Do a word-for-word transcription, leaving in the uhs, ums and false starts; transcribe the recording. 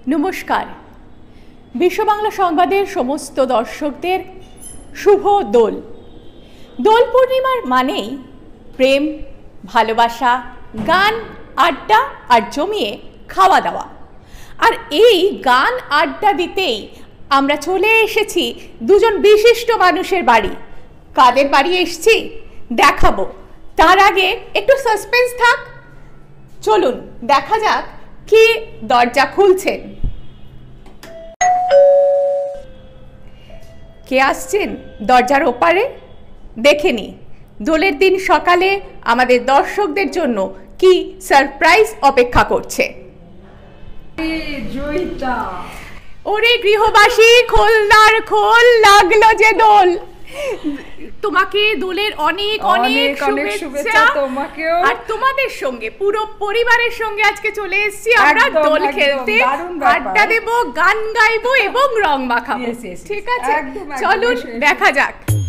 নমস্কার। বিশ্ব বাংলা সংবাদের সমস্ত দর্শকদের শুভ দোল। দোল পূর্ণিমার মানেই প্রেম, ভালোবাসা, গান, আড্ডা আর জমিয়ে খাওয়া দাওয়া। আর এই গান আড্ডা দিতেই আমরা চলে এসেছি দুজন বিশিষ্ট মানুষের বাড়ি। কাদের বাড়ি এসেছি দেখাবো, তার আগে একটু সাসপেন্স থাক। চলুন দেখা যাক কি দরজা খুলছেন। কে আসছেন দরজার ওপারে? দেখে নি দোলের দিন সকালে আমাদের দর্শকদের জন্য কি সারপ্রাইজ অপেক্ষা করছে। ওরে গৃহবাসী, খোলদার খোল, লাগলো যে দোল। তোমাকে দোলের অনেক অনেক শুভেচ্ছা। তোমাকেও আর তোমাদের সঙ্গে পুরো পরিবারের সঙ্গে আজকে চলে এসেছি আমরা দোল খেলতে, আড্ডা দেব, গান গাইবো এবং রং মাখাবো। ঠিক আছে, চলুন দেখা যাক।